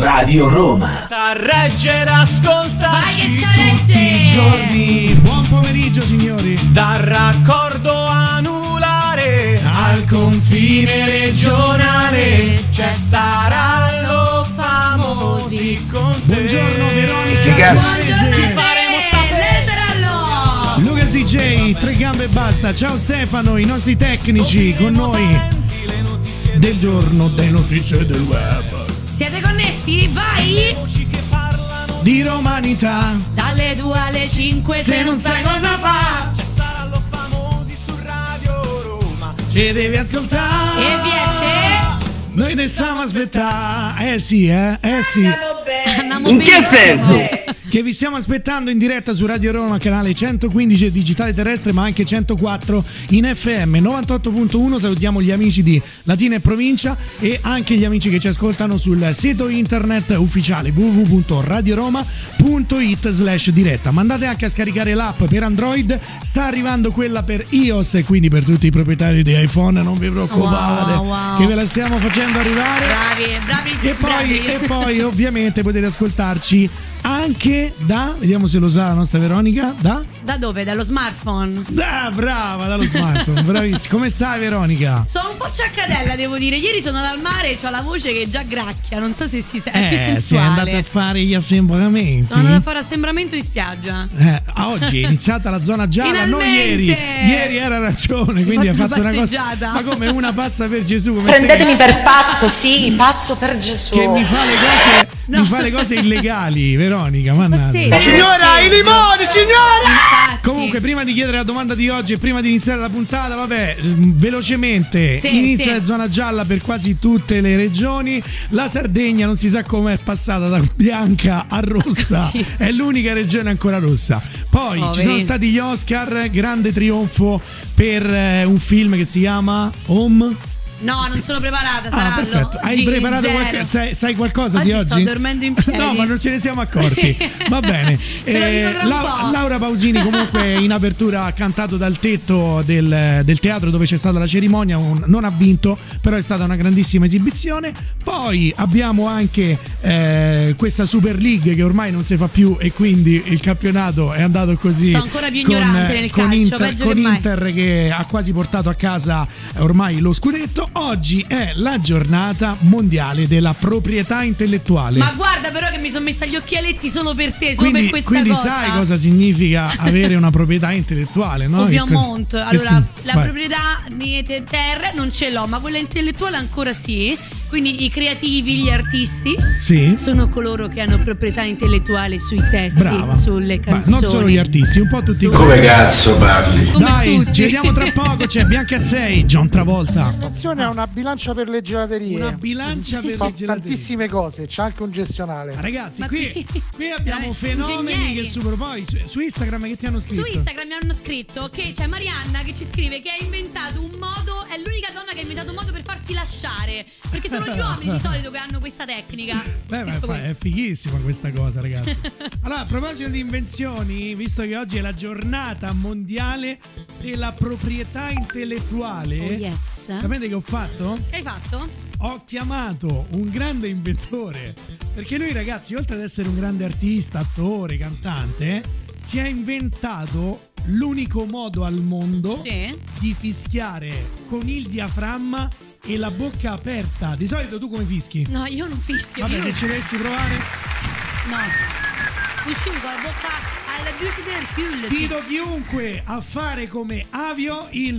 Radio Roma. Da reggere, ascoltarci tutti i giorni. Buon pomeriggio signori. Dal raccordo anulare al confine regionale c'è Sarallo Famosi con te. Buongiorno Veronica. Sì, cazzo. Buongiorno Ti faremo sapere. Sarallo. Lucas DJ, tre gambe e basta. Ciao Stefano, i nostri tecnici con noi del giorno, delle notizie del web. Siete connessi? Vai! Di romanità. Dalle 2 alle 5 Se non sai cosa fa, C'è Sarallo Famosi su Radio Roma. ci devi ascoltare. E piace? Noi ne stiamo a aspettare. sì. Andiamo In che benissimo. senso? Che vi stiamo aspettando in diretta su Radio Roma, canale 115 digitale terrestre, ma anche 104 in FM 98.1. Salutiamo gli amici di Latina e Provincia e anche gli amici che ci ascoltano sul sito internet ufficiale www.radioroma.it/diretta. Mandate anche a scaricare l'app per Android, sta arrivando quella per iOS e quindi per tutti i proprietari di iPhone non vi preoccupate, Wow. che ve la stiamo facendo arrivare. Bravi. E poi ovviamente potete ascoltarci anche da, vediamo se lo sa la nostra Veronica, da dove? Dallo smartphone. brava, dallo smartphone, bravissima. Come stai Veronica? Sono un po' ciaccatella, devo dire. Ieri sono dal mare e ho la voce che già gracchia. Non so se è più Sei sensuale. andata a fare gli assembramenti? Sono andata a fare assembramento in spiaggia. Oggi è iniziata la zona gialla, Finalmente! non ieri era ragione, quindi ha fatto una cosa. passeggiata. Ma come una pazza per Gesù, come Prendetemi per pazzo, sì, pazzo per Gesù. che mi fa le cose, No. mi fa le cose illegali, Veronica, mannaggia. Signora, i limoni, signora! Infatti. Comunque, prima di chiedere la domanda di oggi e prima di iniziare la puntata, velocemente Sì, inizia sì. zona gialla per quasi tutte le regioni. La Sardegna non si sa come è passata da bianca a rossa, Sì. è l'unica regione ancora rossa. Poi ci sono Poveri. stati gli Oscar, grande trionfo per un film che si chiama Home. No, non sono preparata, Sarallo. Perfetto. Hai Oggi preparato zero. qualcosa? Sai qualcosa Oggi di oggi? sto dormendo in piedi. No, ma non ce ne siamo accorti. Va bene. Te lo dico tra un po'. Laura Pausini comunque in apertura ha cantato dal tetto del teatro dove c'è stata la cerimonia, non ha vinto, però è stata una grandissima esibizione. Poi abbiamo anche questa Super League che ormai non si fa più e quindi il campionato è andato così. Sono ancora più ignorante nel calcio, peggio con che mai. Inter che ha quasi portato a casa ormai lo scudetto. Oggi è la giornata mondiale della proprietà intellettuale. Ma guarda però che mi sono messa gli occhialetti solo per te, solo per questa quindi cosa. sai cosa significa avere una proprietà intellettuale, no? Ovviamente. Che Allora, sì, la vai. proprietà di terre non ce l'ho, ma quella intellettuale ancora sì. Quindi i creativi, gli artisti Sì. sono coloro che hanno proprietà intellettuale sui testi, Brava. sulle Ma canzoni. non solo gli artisti, un po' tutti. Come cazzo parli? Come Dai, tutti. ci vediamo tra poco. C'è Bianca Azzei, John Travolta. Stazione ha una bilancia per le gelaterie. Una bilancia per Fa le gelaterie. tantissime cose, c'è anche un gestionale. Ragazzi, Ma qui abbiamo dai, fenomeni ingegneri. che super. Poi su Instagram che ti hanno scritto? Su Instagram mi hanno scritto che c'è Marianna che ci scrive che ha inventato un modo, è l'unica donna che ha inventato un modo per farsi lasciare, perché sono gli uomini di solito che hanno questa tecnica. Beh, ma Tipo è questo. fighissima questa cosa, ragazzi. Allora, a proposito di invenzioni, visto che oggi è la giornata mondiale della proprietà intellettuale, Oh yes. sapete che ho fatto? Che hai fatto? Ho chiamato un grande inventore, perché lui, ragazzi, oltre ad essere un grande artista, attore, cantante, si è inventato l'unico modo al mondo Sì. di fischiare con il diaframma e la bocca aperta. Di solito tu come fischi? No, io non fischio. Vabbè, io... se ci dovessi provare, No. Uscito con la bocca alla chiusa del chiuso. sfido chiunque a fare come Avio il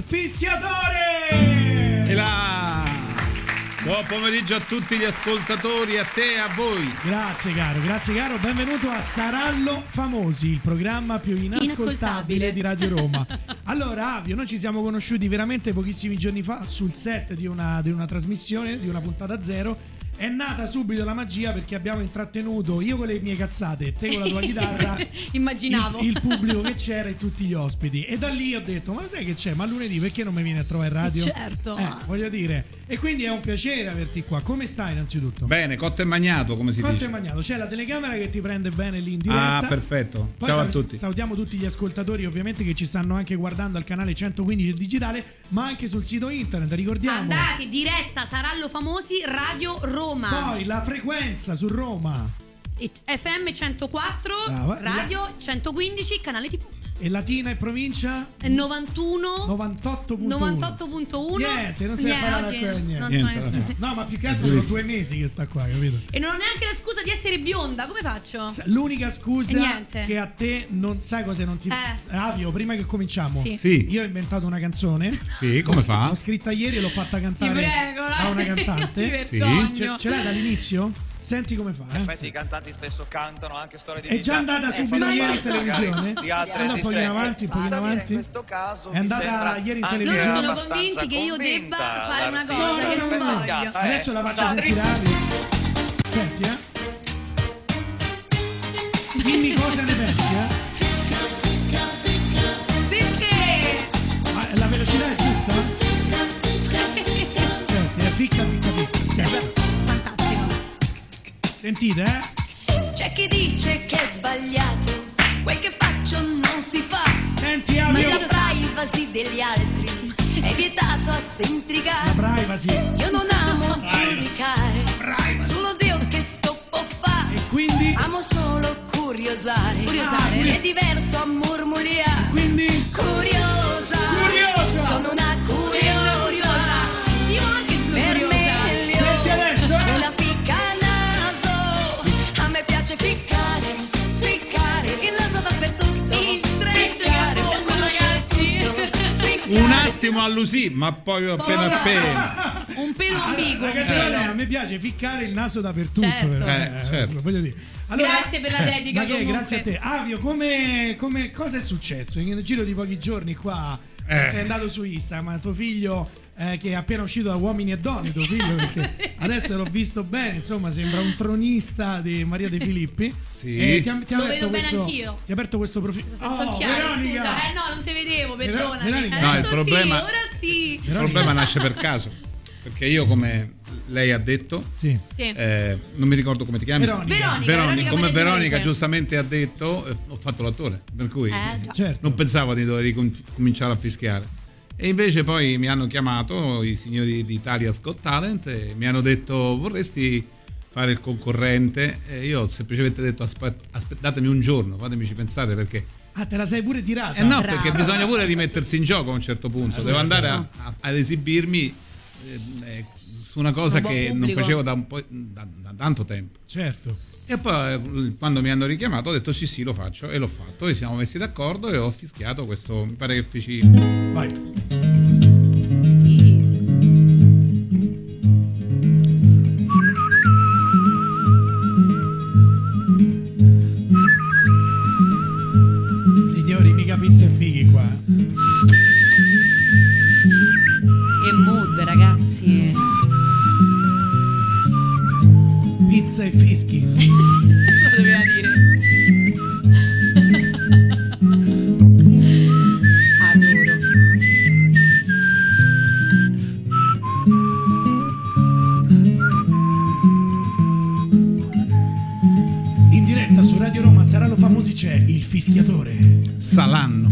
fischiatore. E là! Buon pomeriggio a tutti gli ascoltatori, a te e a voi. Grazie caro, benvenuto a Sarallo Famosi, il programma più inascoltabile di Radio Roma. Allora Avio, noi ci siamo conosciuti veramente pochissimi giorni fa sul set di una trasmissione, di una puntata zero. È nata subito la magia perché abbiamo intrattenuto, io con le mie cazzate, te con la tua chitarra, Immaginavo. il pubblico che c'era e tutti gli ospiti. E da lì ho detto, ma sai che c'è? Ma lunedì perché non mi vieni a trovare in radio? Certo. Voglio dire. E quindi è un piacere averti qua. Come stai innanzitutto? Bene, cotto e magnato, come si Quanto dice. è magnato? C'è la telecamera che ti prende bene lì in diretta. Ah, perfetto. Poi Ciao a tutti. Salutiamo tutti gli ascoltatori ovviamente che ci stanno anche guardando al canale 115 digitale, ma anche sul sito internet, ricordiamo. Andate diretta Sarallo Famosi Radio Roma. Roma. Poi la frequenza su Roma. FM 104, Brava. radio 115, canale TV. E Latina e provincia? 91 98.1. Niente, non si è parlato oggi ancora niente. non Niente, so niente. No, ma più che altro sono 2 mesi che sta qua, capito? E non ho neanche la scusa di essere bionda, come faccio? L'unica scusa Niente. che a te non sai cosa non ti. Avio, prima che cominciamo, Sì. io ho inventato una canzone. Sì, come fa? L'ho scritta ieri e l'ho fatta cantare Ti prego, a una cantante. Ti vergogno. Ce l'hai dall'inizio? Senti come fa. In effetti i cantanti spesso cantano anche storie di È già vita andata e subito fanno ieri in parte televisione. di altre Un po' in esistenze. avanti, un po' in Tuttavia, avanti. in questo caso È andata mi sembra ieri in anche televisione. Loro sono abbastanza convinti che io debba convinta fare una l'artista cosa che non in questa voglio. canta. Adesso la faccio Sta sentire Avio. Senti, Dimmi cosa ne pensi, Perché? Ma la velocità è giusta? Senti, ficca. Senti. Fantastico. Sentite, C'è chi dice che è sbagliato, quel che faccio non si fa, Senti, ma Avio. la privacy degli altri è vietato a La intrigare. privacy. Io non amo giudicare sull'odio che sto può fare, E quindi? amo solo curiosare. Curiosare? È diverso a mormogliare. Quindi? Curiosa, Curiosa! sono una Curiosa. Io anche sono curiosa. Vermelho, Senti adesso, una ficca naso, a me piace ficcare, il naso dappertutto. Il trash che appunto, ragazzi. Un attimo allusì, ma poi appena. Un pelo ambiguo. la un canzone pelo. a me piace ficcare il naso dappertutto. Certo. però, Certo. voglio dire. Grazie per la dedica, Ma che, comunque. grazie a te. Avio, cosa è successo? In giro di pochi giorni qua sei andato su Instagram, tuo figlio che è appena uscito da Uomini e Donne, tuo figlio, perché adesso l'ho visto bene, insomma sembra un tronista di Maria De Filippi. Sì. E ti ha Lo aperto vedo bene questo, anch'io. ti ha aperto questo profilo. Senza occhiali, Veronica! scusa. No, non te vedevo, perdonami. Veronica. Adesso No, il problema- sì, ora sì. Il problema nasce per caso. Perché io, come lei ha detto, Sì. Sì. non mi ricordo come ti chiami. Veronica Come Veronica Maria Di giustamente ha detto, ho fatto l'attore, per cui già. Certo. non pensavo di dover cominciare a fischiare. E invece poi mi hanno chiamato i signori di Italia's Got Talent e mi hanno detto: vorresti fare il concorrente? E io ho semplicemente detto: aspettatemi un giorno, fatemici pensare, perché Ah, te la sei pure tirata? no, Bravo. perché bisogna pure rimettersi in gioco a un certo punto. Devo andare ad esibirmi su una cosa Un buon che non pubblico. facevo da tanto tempo. Certo. E poi quando mi hanno richiamato ho detto sì, lo faccio, e l'ho fatto, e siamo messi d'accordo e ho fischiato questo, mi pare che feci. Vai. Signori, mica pizza e fighi qua. Che mood, ragazzi. Pizza e fischi. Lo doveva dire. Adoro. In diretta su Radio Roma Saranno Famosi c'è il fischiatore. Salanno.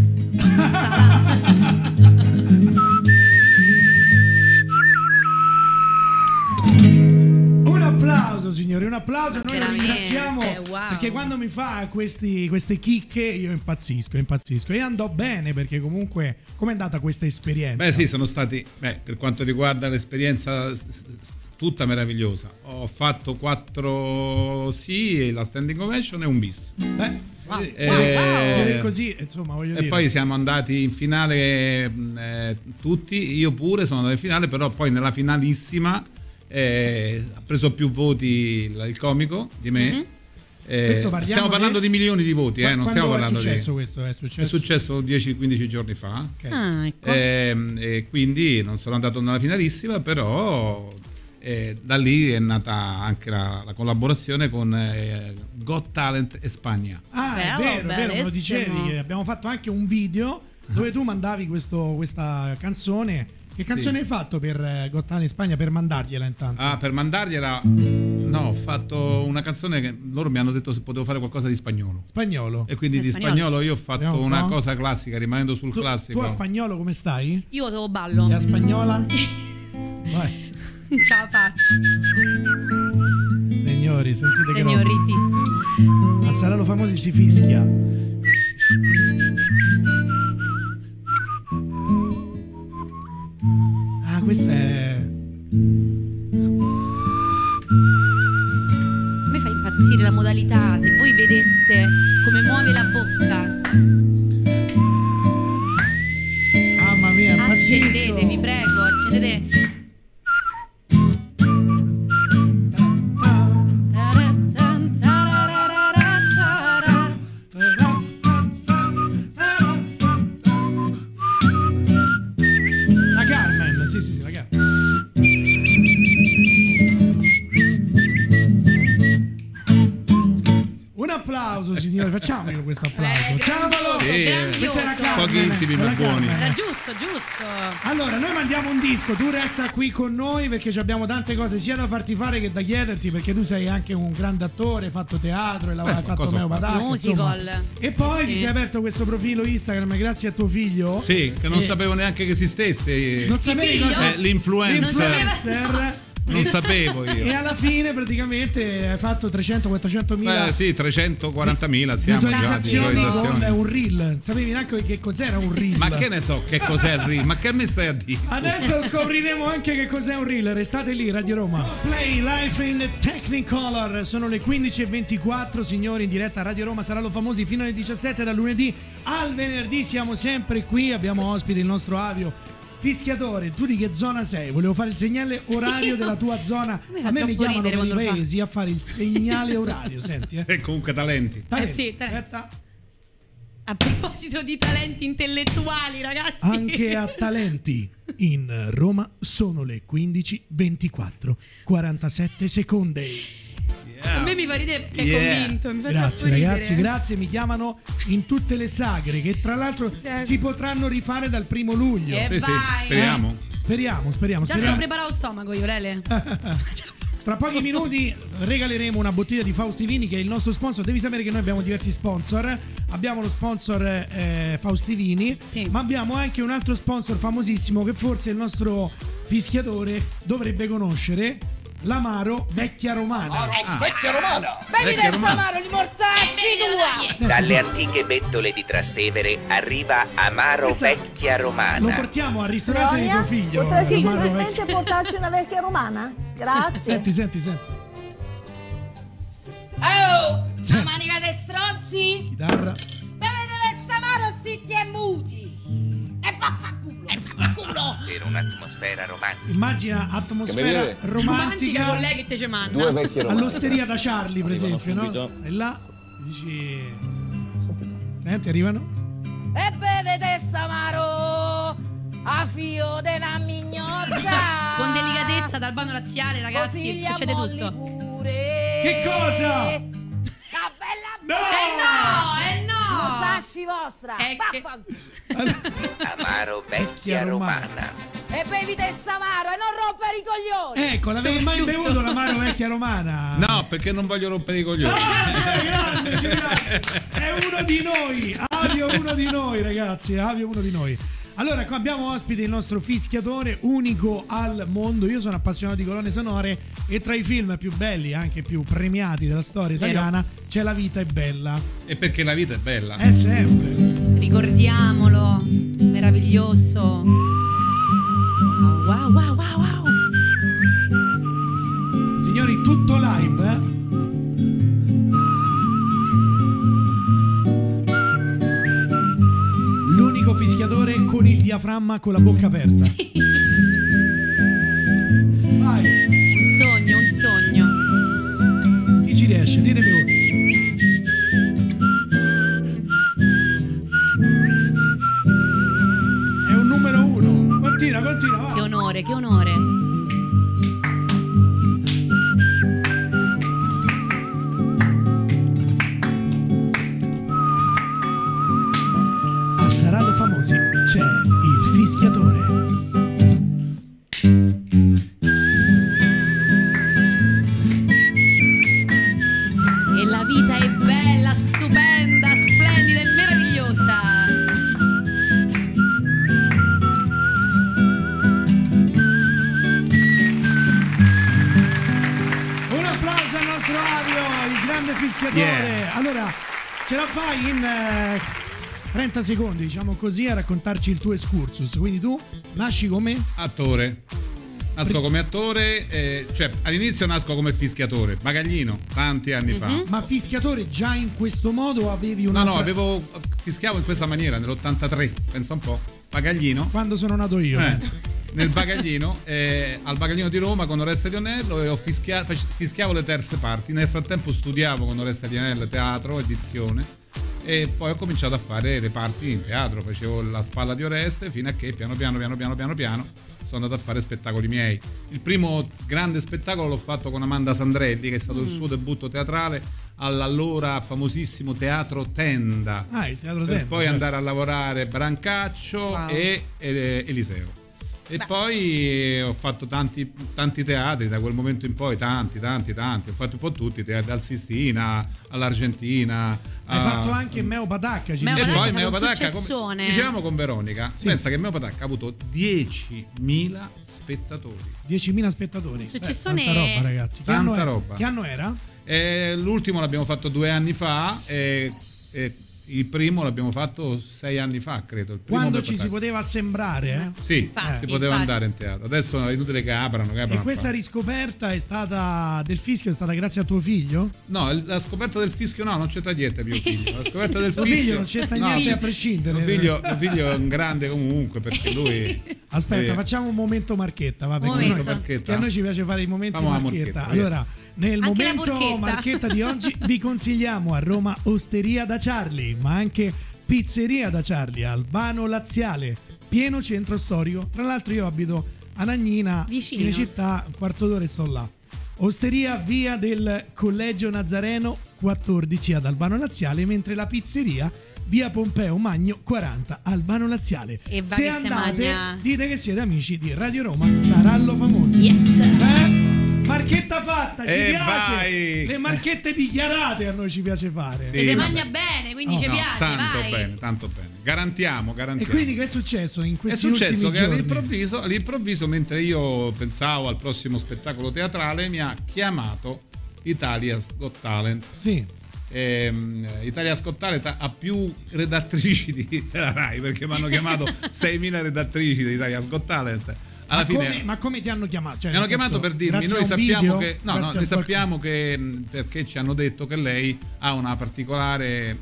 Un applauso signori, un applauso. Noi lo Veramente, ringraziamo wow. perché quando mi fa queste chicche io impazzisco e andò bene, perché comunque com'è andata questa esperienza? Beh sì, sono stati, per quanto riguarda l'esperienza, tutta meravigliosa. Ho fatto 4 sì, la standing ovation e un bis. Così, insomma, voglio dire. E poi siamo andati in finale tutti, io pure sono andato in finale, però poi nella finalissima ha preso più voti il comico di me. Stiamo parlando di milioni di voti, non stiamo parlando è successo questo? È successo 10-15 giorni fa. Okay. Ah, ecco. E quindi non sono andato nella finalissima, però da lì è nata anche la collaborazione con Got Talent e Spagna. Ah, Bello, è vero, me lo bellissimo. dicevi, che abbiamo fatto anche un video dove tu mandavi questa canzone. Che canzone hai fatto per Got Talent in Spagna, per mandargliela intanto? Ah, per mandargliela? No, ho fatto una canzone che loro mi hanno detto se potevo fare qualcosa di spagnolo. Spagnolo. E quindi di spagnolo io ho fatto Vediamo un una po'. cosa classica, rimanendo sul classico. Tu a spagnolo come stai? Io devo ballo. E a spagnola? Vai. Ce la faccio. signori, sentite che Signoritis. roba. A Sarallo Famosi si fischia. Ah, questa è... A me fa impazzire la modalità, se voi vedeste come muove la bocca. Mamma mia, impazzisco. Accendete, vi prego, accendete. La Carmen, sì, la Carmen. Un applauso, signori, facciamolo questo applauso. Facciamolo! Sì, Questa è la Carmen. pochi intimi ma la buoni. Carmen. Era giusto. Allora, noi mandiamo un disco, tu resta qui con noi perché abbiamo tante cose sia da farti fare che da chiederti, perché tu sei anche un grande attore, hai fatto teatro, hai fatto cosa Meo ho fatto? Patacca, Musical. insomma. E poi ti sei aperto questo profilo Instagram grazie a tuo figlio. Sì, che non sapevo neanche che esistesse. Non sapevi figlio? cosa? L'influencer. Non sapevo E io. alla fine praticamente hai fatto 300-400 mila Sì, 340.000 siamo già di visualizzazioni con visualizzazioni. un reel. Sapevi neanche che cos'era un reel? Ma che ne so che cos'è il reel? Ma che me stai a dire? Adesso scopriremo anche che cos'è un reel. Restate lì, Radio Roma. Play Life in Technicolor. Sono le 15:24, signori, in diretta a Radio Roma. Sarallo Famosi fino alle 17 dal lunedì al venerdì. Siamo sempre qui. Abbiamo ospite il nostro Avio Fischiatore. Tu di che zona sei? Volevo fare il segnale orario della tua zona. A me mi chiamano per i paesi a fare il segnale orario. Senti, E comunque talenti. Sì, Aspetta. A proposito di talenti intellettuali, ragazzi. Anche a talenti in Roma sono le 15:24 47 secondi. A me mi fa ridere perché è convinto. Mi fa Grazie troppo ridere. ragazzi, grazie. Mi chiamano in tutte le sagre che tra l'altro si potranno rifare dal 1 luglio. E Sì, vai. speriamo. Speriamo. Già sto preparato stomaco io, Lele. Tra pochi minuti regaleremo una bottiglia di Fausti Vini, che è il nostro sponsor. Devi sapere che noi abbiamo diversi sponsor. Abbiamo lo sponsor Fausti Vini, Sì. ma abbiamo anche un altro sponsor famosissimo che forse il nostro fischiatore dovrebbe conoscere. L'Amaro Vecchia Romana. Bevi del Samaro, li mortacci tua! Dalle antiche bettole di Trastevere arriva Amaro Questa- Vecchia Lo Romana. portiamo al ristorante di tuo figlio. Potresti l'Amaro gentilmente Vecchia- portarci una vecchia romana? Grazie. Senti. Oh! La manica dei stronzi! Chitarra. Bevete del Samaro zitti e muti! E vaffanculo! Per un'atmosfera romantica. Immagina atmosfera romantica con lei che te ce manna. all'osteria da Charlie, per esempio, no? Sei là, dici. Senti, arrivano. E bevete Samaro! A fio della mignotta! Con delicatezza dal bando laziale, ragazzi, Così li succede ammolli tutto. pure! Che cosa? La bella No! mortacci vostra! È che- Vaffanculo! Amaro Vecchia Romana. E bevi del Samaro e non rompere i coglioni! Ecco, l'avevi mai bevuto l'Amaro Vecchia Romana? No, perché non voglio rompere i coglioni. Grande, sì, grande. È uno di noi. Avio è uno di noi, ragazzi. Avio è uno di noi. Allora, qua abbiamo ospite il nostro fischiatore, unico al mondo. Io sono appassionato di colonne sonore e tra i film più belli, anche più premiati della storia italiana, c'è La vita è bella. E perché la vita è bella. È sempre. Ricordiamolo, meraviglioso. Wow. Signori, tutto live, eh? L'unico fischiatore con il diaframma con la bocca aperta. Vai, Un sogno. chi ci riesce? Ditemi voi. È un numero 1. Continua, va. Che onore. A Sarallo Famosi c'è il fischiatore. E la Fabio, il grande fischiatore. Yeah. Allora, ce la fai in 30 secondi, diciamo così, a raccontarci il tuo excursus. Quindi tu nasci come? Attore. Nasco come attore, cioè all'inizio nasco come fischiatore, bagaglino, tanti anni fa. Ma fischiatore già in questo modo o avevi una? No, fischiavo in questa maniera nell'83, pensa un po'. Bagaglino. Quando sono nato io. Nel bagaglino, al bagaglino di Roma con Oreste Lionello, e fischiavo le terze parti. Nel frattempo studiavo con Oreste Lionello teatro, edizione, e poi ho cominciato a fare le parti in teatro. Facevo la spalla di Oreste fino a che piano piano sono andato a fare spettacoli miei. Il primo grande spettacolo l'ho fatto con Amanda Sandrelli, che è stato il suo debutto teatrale all'allora famosissimo Teatro Tenda. Il Teatro per Tenda, poi andare a lavorare Brancaccio e Eliseo. E poi ho fatto tanti teatri da quel momento in poi, tanti. Ho fatto un po' tutti, dal Sistina all'Argentina. Hai fatto anche Meo Patacca. E poi Meo Patacca, dicevamo con Veronica, pensa che Meo Patacca ha avuto 10.000 spettatori. 10.000 spettatori. Successone. Tanta roba, ragazzi. Tanta roba. Che anno era? L'ultimo l'abbiamo fatto 2 anni fa. Il primo l'abbiamo fatto 6 anni fa, credo. Quando ci si poteva assembrare, Sì, si poteva andare in teatro. Adesso è inutile che aprano. E questa riscoperta è stata del fischio, è stata grazie a tuo figlio? No, la scoperta del fischio no, non c'entra niente mio figlio. La scoperta del tuo fischio figlio non c'entra niente a prescindere. Mio figlio è un grande comunque, perché lui... Aspetta, facciamo un momento marchetta, va bene? Che a noi ci piace fare i momenti marchetta. Allora, nel momento marchetta di oggi vi consigliamo a Roma Osteria da Charlie, ma anche Pizzeria da Charlie, Albano Laziale, pieno centro storico. Tra l'altro io abito a Nagnina, Cinecittà, un quarto d'ora e sto là. Osteria via del Collegio Nazareno 14 ad Albano Laziale, mentre la pizzeria via Pompeo Magno 40 Albano Laziale. E se andate dite che siete amici di Radio Roma Sarallo Famosi. Yes. Marchetta fatta, ci piace. Vai. Le marchette dichiarate a noi ci piace fare. Sì, si mangia bene, quindi ci piace. Tanto bene. Garantiamo. E quindi che è successo in questi ultimi giorni? È successo che all'improvviso, mentre io pensavo al prossimo spettacolo teatrale, mi ha chiamato Italia's Got Talent. Sì. Italia's Got Talent ha più redattrici della Rai, perché mi hanno chiamato 6.000 redattrici di Italia's Got Talent. Ma come ti hanno chiamato? Cioè, mi hanno chiamato per dirmi, noi sappiamo che noi sappiamo che perché ci hanno detto che lei ha un particolare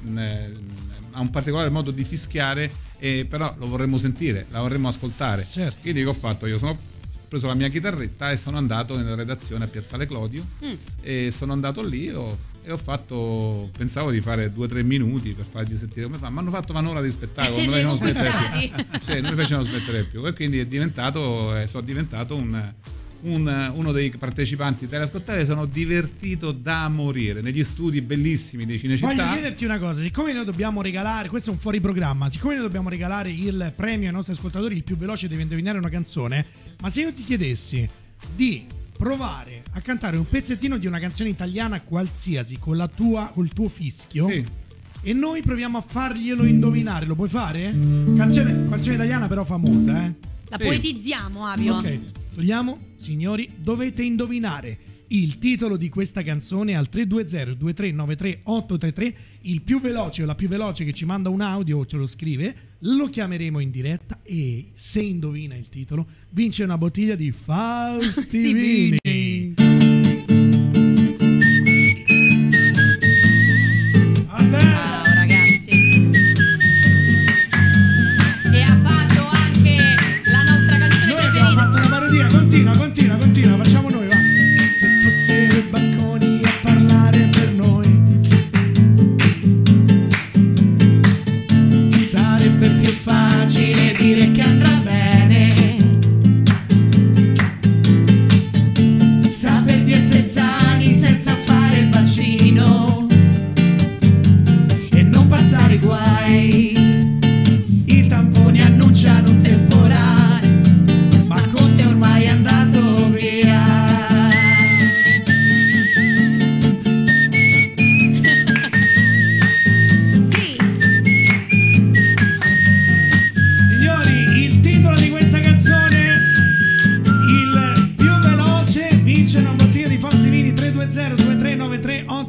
modo di fischiare, però lo vorremmo sentire, la vorremmo ascoltare. Certo. Quindi che ho fatto? Io ho preso la mia chitarretta e sono andato nella redazione a Piazzale Clodio e sono andato lì e ho fatto, pensavo di fare 2-3 minuti per fargli sentire come fa, ma hanno fatto un'ora di spettacolo, non mi facevano smettere più, e quindi sono diventato uno dei partecipanti di Italia's Got Talent. Sono divertito da morire negli studi bellissimi di Cinecittà. Voglio chiederti una cosa, siccome noi dobbiamo regalare, questo è un fuori programma, siccome noi dobbiamo regalare il premio ai nostri ascoltatori, il più veloce deve indovinare una canzone, ma se io ti chiedessi di provare a cantare un pezzettino di una canzone italiana qualsiasi col tuo fischio, sì, e noi proviamo a farglielo indovinare, lo puoi fare? Canzone italiana però famosa, La poetizziamo, Avio. Ok, togliamo, signori, dovete indovinare il titolo di questa canzone al 320-2393-833. Il più veloce o la più veloce che ci manda un audio o ce lo scrive, lo chiameremo in diretta e se indovina il titolo vince una bottiglia di Faustini. Ciao ragazzi. E ha fatto anche la nostra canzone noi preferita. Abbiamo fatto una parodia, continua, facciamo noi, va. Se fossero i balconi a parlare per noi sarebbe più facile dire che andrà bene.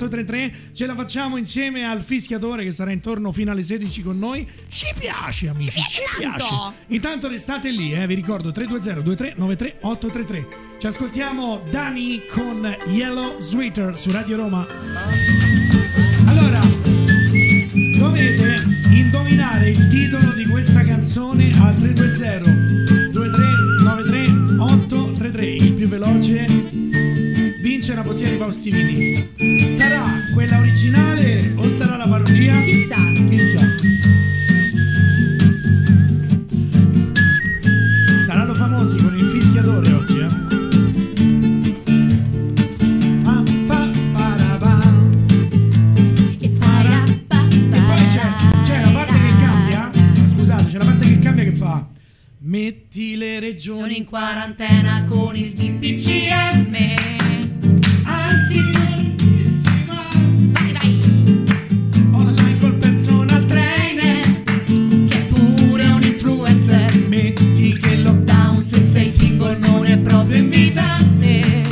833. Ce la facciamo insieme al fischiatore che sarà intorno fino alle 16 con noi. Ci piace, amici, ci piace. Intanto restate lì, vi ricordo 320-2393-833. Ci ascoltiamo Dani con Yellow Sweater su Radio Roma. Allora, dovete indovinare il titolo di questa canzone al 320-2393-833. Il più veloce vince una bottiglia di Faustivini. Sarà quella originale o sarà la parodia? Chissà. Saranno famosi con il fischiatore oggi, E poi c'è la parte che cambia. Scusate, c'è la parte che cambia che fa: metti le regioni in quarantena con il DPCM. Anzi, vai. Online col personal trainer, Che è pure un influencer. metti che il lockdown Se sei single non è proprio invitante.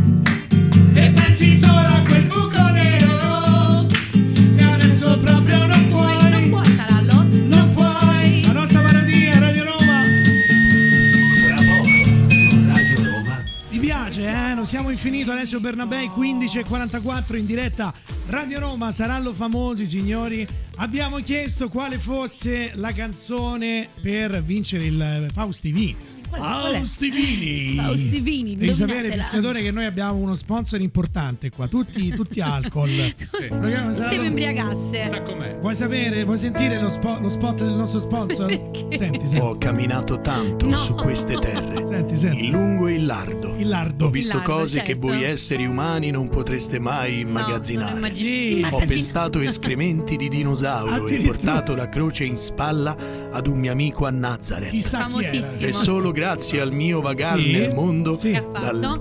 e pensi solo a quel buco nero che adesso proprio non puoi. Non puoi, Sarallo. Non puoi. La nostra parodia Radio Roma. Fra poco su Radio Roma. Mi piace, non siamo infinito. Alessio Bernabei 15:44 in diretta Radio Roma, Sarallo Famosi, signori. Abbiamo chiesto quale fosse la canzone per vincere il Faustivini. Faustivini. Faustivini, Devi sapere, indovinatela. pescatore, che noi abbiamo uno sponsor importante qua, tutti alcol. Il programma Sarallo- Devo imbriagasse. Sa com'è? Vuoi sentire lo spot del nostro sponsor? Senti. Ho camminato tanto No. su queste terre, Senti. il lungo e il lardo. Il lardo. Ho visto lardo, cose che certo. voi esseri umani non potreste mai immagazzinare. Sì. Ho pestato escrementi di dinosauro e Addirittura. portato la croce in spalla ad un mio amico a Nazareth. Chissà chi era. Famosissimo. E solo grazie al mio vagare Sì, nel mondo, sì. Che ha fatto? dal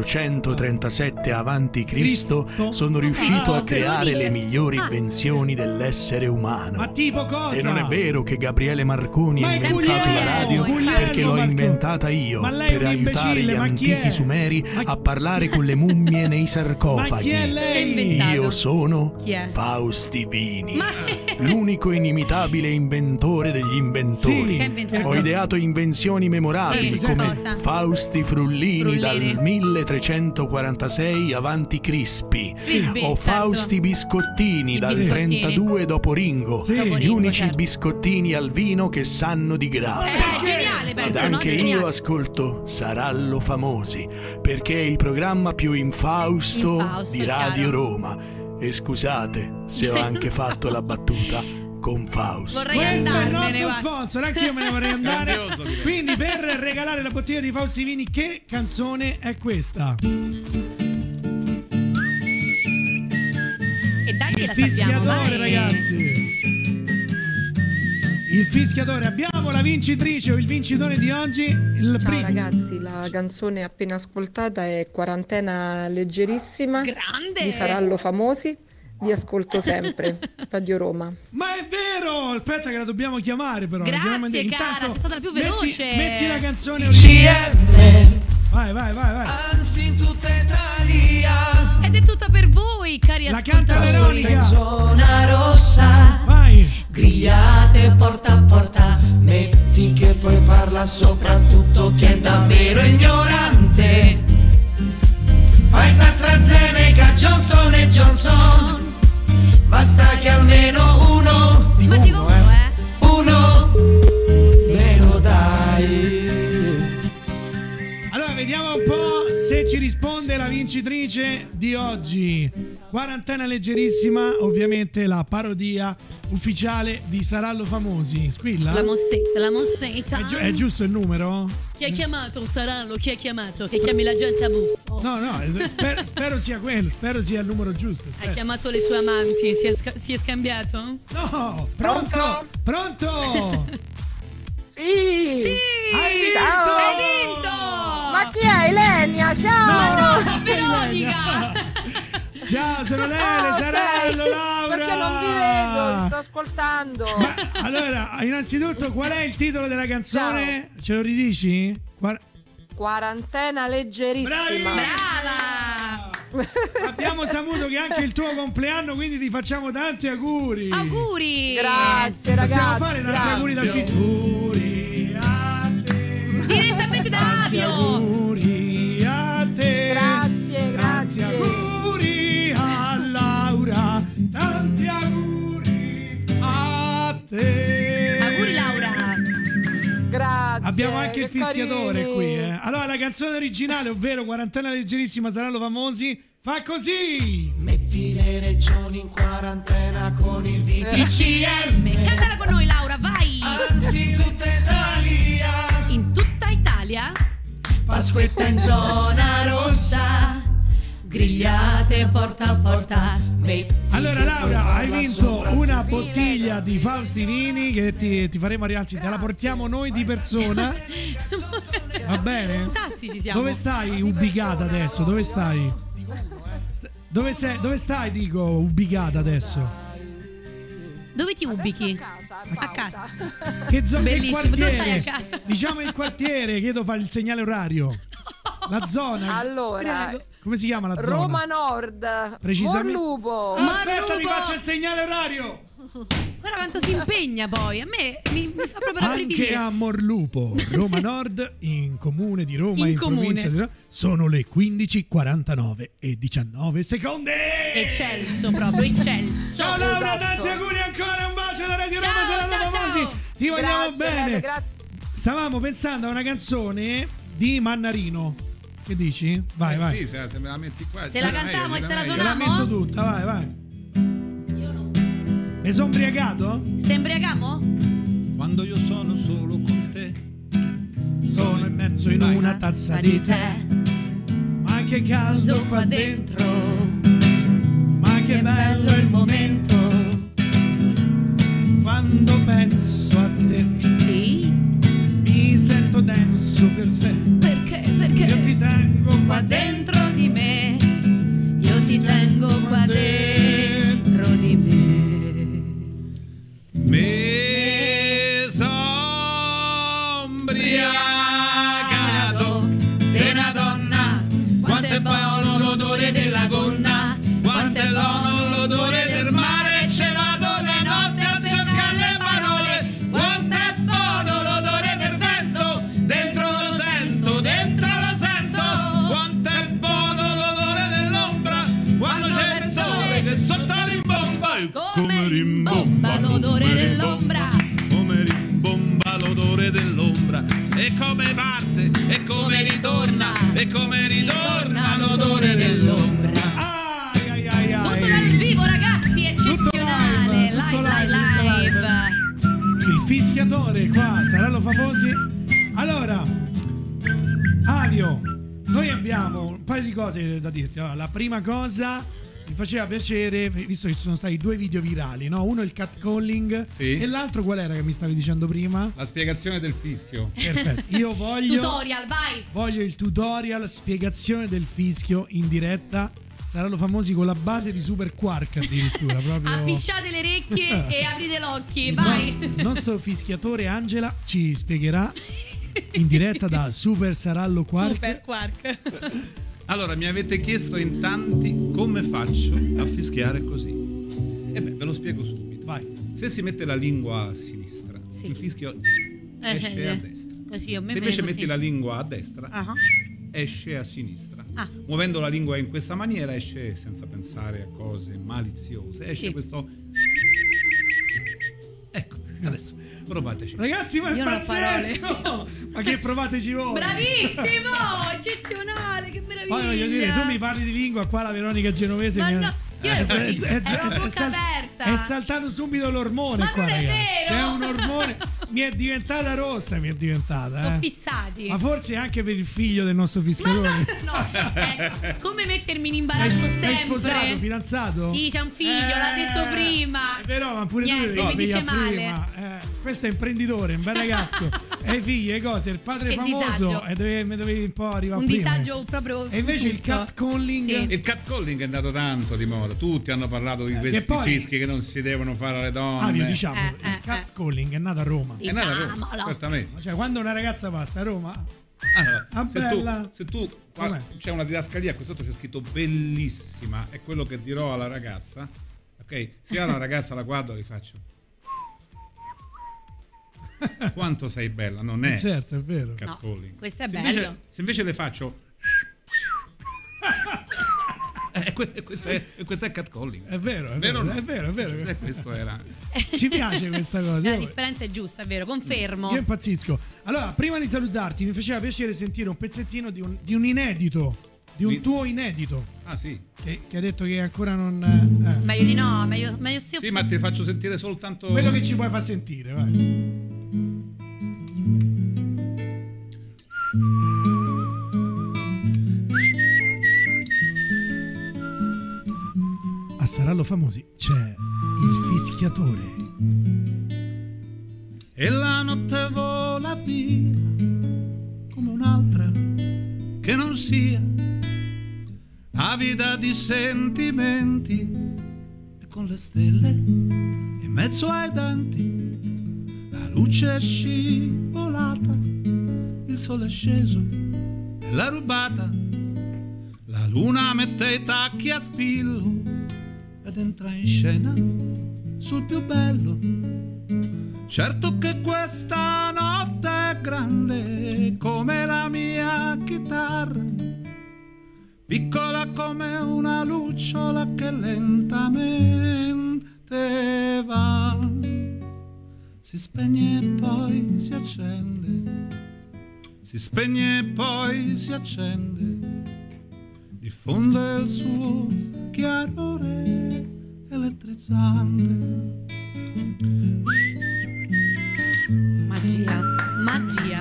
437 avanti Cristo. Cristo, sono riuscito Ah, a creare dice. le migliori Ah. invenzioni dell'essere umano. Ma tipo cosa? E non è vero che Gabriele Marconi Ma ha è inventato la Guglielmo, radio, Guglielmo perché l'ho Marconi. inventata io Ma lei è per un aiutare imbecille, gli ma chi è? antichi sumeri Ma- a parlare con le mummie nei Ma sarcofagi. chi è Che ha lei? inventato? Io sono Chi è? Faustivini, Ma l'unico inimitabile inventore degli inventori. Sì. Che ha inventato? Ho ideato invenzioni memorabili Sì, come cosa? Fausti Frullini, Frullini. dal 1346 avanti Crispi. Crispi, Ho certo. Fausti Biscottini I dal biscottini. 32 dopo Ringo. Sì. Dopo Gli Ringo, unici certo. biscottini al vino che sanno di grappa. Geniale, Ed penso, no? anche Geniale. io ascolto Sarallo Famosi, perché è il programma più infausto Infausto, di Radio chiaro. Roma. E scusate se ho anche fatto la battuta con Fausto. Vorrei Questo è il andarmene, nostro guarda. sponsor, anche io me ne vorrei andare. Grandioso, direi. Quindi per regalare la bottiglia di Faustivini, che canzone è questa? E dai che Il la sappiamo, fischiatore, vai. ragazzi. Il fischiatore. Abbiamo la vincitrice o il vincitore di oggi. Il Ciao primo. ragazzi, la canzone appena ascoltata è Quarantena leggerissima Grande. di Sarallo Famosi. Vi ascolto sempre, Radio Roma. Ma è vero! Aspetta che la dobbiamo chiamare però. Grazie, Chiamiamo- cara, Intanto, sei stata la più metti- veloce. Metti la canzone CM, Vai. anzi in tutta Italia. Ed è tutta per voi, cari La canta ascoltatori. Veronica. Zona rossa, Vai. grigliate porta a porta. Metti che poi parla soprattutto chi è davvero ignorante. Fai sta AstraZeneca, Johnson e Johnson. Basta che almeno uno, Ma dico uno, uno me lo dai. Allora vediamo un po' se ci risponde la vincitrice di oggi. Quarantena leggerissima, ovviamente la parodia ufficiale di Sarallo Famosi. Squilla? La mossetta. È giusto il numero? Chi ha chiamato Sarallo? Chi ha chiamato? Che chiami la gente a buffo. No, spero sia quello, spero sia il numero giusto. Ha Spero. chiamato le sue amanti, si è scambiato? No, pronto? Pronto? Sì. Sì! Hai Ciao. Hai vinto! Ma chi è? Elenia, ciao! Ma no, sono Veronica! Ciao, sono Lele, Sarallo, Laura. Perché non vi vedo, vi sto ascoltando. Ma, allora, innanzitutto, qual è il titolo della canzone? Ce lo ridici? Quarantena leggerissima. Brava! Abbiamo saputo che è anche il tuo compleanno, quindi ti facciamo tanti auguri. Auguri. Grazie ragazzi. Possiamo fare tanti auguri dal viso. Auguri a te. Direttamente da Tanti Fabio. auguri a te. Grazie, Tanti grazie. auguri a Laura. Tanti auguri a te. Auguri Laura. Grazie. Abbiamo anche il che fischiatore carini. qui, eh. Allora, la canzone originale, ovvero Quarantena leggerissima, saranno famosi, fa così. Metti le regioni in quarantena con il DPCM. Cantala con noi Laura, vai. Anzi tutta Italia. In tutta Italia. Pasquetta in zona rossa. Grigliate porta a porta. Allora Laura, hai vinto una bottiglia di Fausti Vini che ti faremo arrivare, anzi te la portiamo noi di persona. Va bene? Fantastici siamo. Dove stai ubicata adesso? Dove stai? Dove stai, dico, ubicata adesso? Dove ti ubichi? A casa. Che zona? Che Bellissimo, dove stai quartiere? a casa? Diciamo il quartiere, chiedo fa il segnale orario. La zona. Allora, Prego. Come si chiama la zona? Roma Nord. Precisamente. Morlupo. Aspetta, ti Morlupo. faccio il segnale orario. Guarda quanto si impegna poi. A me mi fa proprio Anche rabbrividire. a Morlupo, Roma Nord, in comune di Roma, In in comune. provincia di Roma, sono le 15:49 e 19 secondi. Eccelso proprio, eccelso. Ciao Laura, Esatto. tanti auguri ancora, un bacio da Radio Ciao, Roma, saranno ciao, famosi. ciao. Ti vogliamo Grazie, bene. grazie. Stavamo pensando a una canzone di Mannarino. Che dici? Vai, vai. Sì, se me la metti qua. Se la cantiamo e se la Te la suoniamo? metto tutta, vai, vai. Io no. Ne sono ubriagato? Se embriagamo? Quando io sono solo con te. Sono immerso in una tazza di tè. Ma che caldo qua dentro. Ma che bello il momento. Quando penso a te. Sì. Mi sento denso per te. Perché? Perché? Io ti tengo Qua dentro di me. Io ti tengo qua dentro di me. Me sombriagato di una donna. Quanto è buono l'odore della gonna. Quanto è buono l'odore del mare. Ce vado le notti a cercare le parole. Quanto è buono l'odore del vento. Dentro lo sento, dentro lo sento. Quanto è buono l'odore dell'ombra. Quando c'è il sole che sotto rimbomba. Come rimbomba l'odore dell'ombra. Come rimbomba l'odore dell'ombra. E come parte, e come ritorna. E come ritorna l'odore dell'ombra. Ai, ai, ai, ai. Tutto dal vivo ragazzi, eccezionale. Tutto Live, live, live. Il fischiatore qua, saranno famosi. Allora, Alio, noi abbiamo un paio di cose da dirti. Allora, la prima cosa, mi faceva piacere, visto che ci sono stati 2 video virali, no? Uno il catcalling, Sì. e l'altro qual era che mi stavi dicendo prima? La spiegazione del fischio. Perfetto, io voglio Tutorial, vai. il tutorial, spiegazione del fischio in diretta. Saranno famosi con la base di Super Quark addirittura, proprio. Appisciate le orecchie e aprite l'occhio, vai. Il nostro fischiatore Angela ci spiegherà in diretta da Super Sarallo Quark. Super Quark. Allora, mi avete chiesto in tanti come faccio a fischiare così. E beh, ve lo spiego subito. Vai. Se si mette la lingua a sinistra, Sì. il fischio esce a destra. Così, a me Se invece viene metti così. la lingua a destra, Ah. esce a sinistra. Ah. Muovendo la lingua in questa maniera esce senza pensare a cose maliziose. Esce Sì. questo. Ecco, adesso provateci. Ragazzi, ma è Io non ho pazzesco! Ma che provateci voi! Bravissimo, eccezionale, che meraviglia. Poi voglio dire, tu mi parli di lingua, qua la Veronica Genovese Ma mi no, io ero così, ero a bocca sal- aperta. è saltato subito l'ormone Ma qua, non è ragazzi. vero! C'è un ormone, mi è diventata rossa, mi è diventata. Sono fissati. Ma forse anche per il figlio del nostro Ma fischiatore. come mettermi in imbarazzo Sei sempre? sposato, fidanzato? Sì, c'è un figlio, l'ha detto prima. È vero, ma pure Niente, tu devi mi dice spiegare prima. Questo è imprenditore, un bel ragazzo. E figli, e cose, il padre Che famoso disagio. e mi dovevi un po' arrivare Un prima. disagio proprio. E invece il tutto. catcalling. Sì. Il catcalling è andato tanto di moda, tutti hanno parlato di questi poi- fischi che non si devono fare alle donne. Diciamo, il catcalling è nato a Roma. È nata a Roma, Diciamolo. certamente. Cioè, quando una ragazza va a Roma, Allora, se tu c'è una didascalia, qui sotto c'è scritto bellissima, è quello che dirò alla ragazza, ok? Se io alla ragazza la guardo, li faccio quanto sei bella, non è certo, è vero. catcalling. No, questo è bello. Se invece le faccio questo è catcalling. È vero, è vero, vero, no? è vero. Questo era. Ci piace questa cosa. La differenza è giusta, è vero, confermo. Io impazzisco. Allora, prima di salutarti, mi faceva piacere sentire un pezzettino di un inedito, di un tuo inedito. Ah, sì. Che hai detto che ancora non. Meglio di no, meglio se. Sì, ma ti faccio sentire soltanto quello che ci puoi far sentire, vai. A Sarallo Famosi c'è il fischiatore. E la notte vola via come un'altra che non sia, avida di sentimenti, e con le stelle in mezzo ai denti. La luce è scivolata, il sole è sceso e l'ha rubata. La luna mette i tacchi a spillo ed entra in scena sul più bello. Certo che questa notte è grande come la mia chitarra, piccola come una lucciola che lentamente va, si spegne e poi si accende, si spegne e poi si accende, diffonde il suo chiarore elettrizzante. Magia.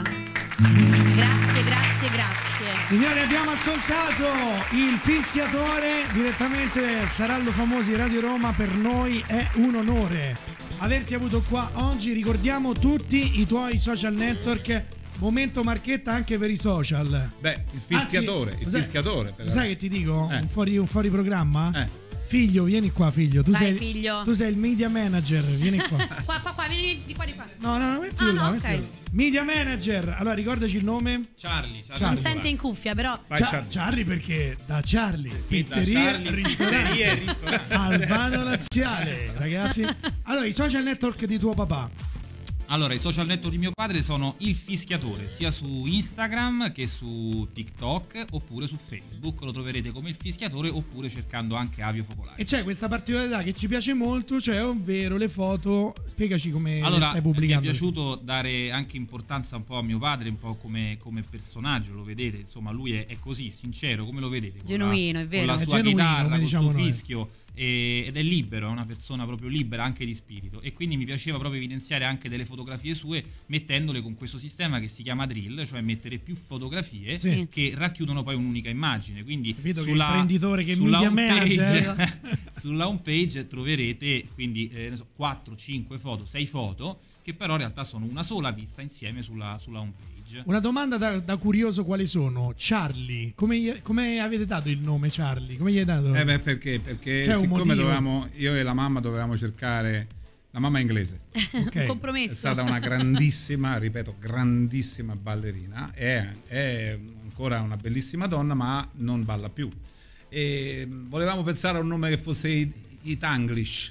Grazie. Signori, abbiamo ascoltato il fischiatore direttamente da Sarallo Famosi Radio Roma. Per noi è un onore averti avuto qua oggi. Ricordiamo tutti i tuoi social network. Momento marchetta anche per i social. Beh, il fischiatore. Anzi, il fischiatore. Sai che ti dico? Un fuori programma? Figlio, vieni qua, figlio. Tu sei il media manager, vieni qua. qua, vieni di qua. No, mettilo là, mettilo là. Media manager. Allora, ricordaci il nome. Charlie. Non sente in cuffia, però. Charlie perché da Charlie, pizzeria, ristorante, Albano Laziale, ragazzi. Allora, i social network di tuo papà. Allora, i social network di mio padre sono il fischiatore, sia su Instagram che su TikTok oppure su Facebook. Lo troverete come il fischiatore oppure cercando anche Avio Focolare. E c'è questa particolarità che ci piace molto, cioè ovvero le foto. Spiegaci come le stai pubblicando. Mi è piaciuto dare anche importanza un po' a mio padre, un po' come personaggio, lo vedete, insomma lui è così, sincero, come lo vedete. Genuino, è vero. Con la sua chitarra, col suo fischio. Ed è libero, è una persona proprio libera anche di spirito, e quindi mi piaceva proprio evidenziare anche delle fotografie sue mettendole con questo sistema che si chiama drill, cioè mettere più fotografie che racchiudono poi un'unica immagine. Quindi imprenditore che media manager sulla home page troverete quindi 4, 5 foto, 6 foto che però in realtà sono una sola vista insieme sulla home page. Una domanda da curioso: quali sono? Charlie, come avete dato il nome Charlie? Come gli hai dato? Perché siccome io e la mamma dovevamo cercare, la mamma è inglese, okay. Compromesso. È stata una grandissima, ripeto, grandissima ballerina, è ancora una bellissima donna, ma non balla più, e volevamo pensare a un nome che fosse Itanglish.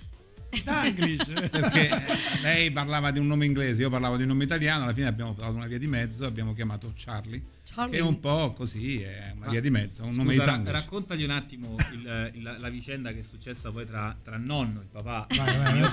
Perché lei parlava di un nome inglese, io parlavo di un nome italiano, alla fine abbiamo trovato una via di mezzo, abbiamo chiamato Charlie, che è un po' così, è una via di mezzo, un nome italiano. Raccontagli un attimo la vicenda che è successa poi tra nonno e papà. Mio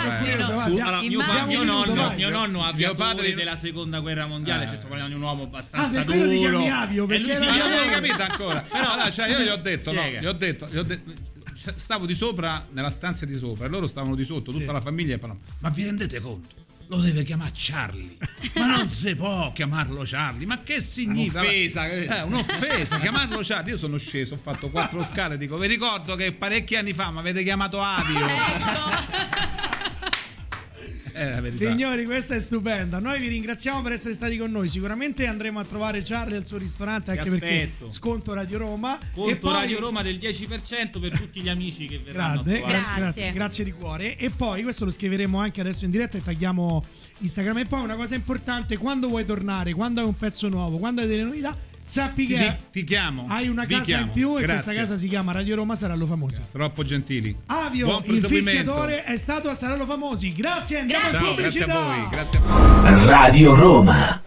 nonno aviatore della seconda guerra mondiale, cioè sto parlando di un uomo abbastanza duro. E lui non l'hai capito ancora. Però io gli ho detto stavo di sopra, nella stanza di sopra, e loro stavano di sotto, tutta la famiglia, e parlavano: ma vi rendete conto? Lo deve chiamare Charlie, ma non si può chiamarlo Charlie, ma che significa? Un'offesa, chiamarlo Charlie. Io sono sceso, ho fatto 4 scale, dico: vi ricordo che parecchi anni fa mi avete chiamato Avio. la verità. Signori, questa è stupenda. Noi vi ringraziamo per essere stati con noi. Sicuramente andremo a trovare Charlie al suo ristorante, anche perché sconto Radio Roma. Sconto e poi... Radio Roma del 10% per tutti gli amici che verranno. Grazie di cuore. E poi questo lo scriveremo anche adesso in diretta e tagliamo Instagram. E poi una cosa importante: quando vuoi tornare, quando hai un pezzo nuovo, quando hai delle novità, sappi che ti chiamo, hai una casa in più. E questa casa si chiama Radio Roma Sarallo Famosi. Troppo gentili. Avio, il fischiatore, è stato a Sarallo Famosi. Grazie, andiamo a pubblicità. Grazie a voi. Grazie a voi. Radio Roma.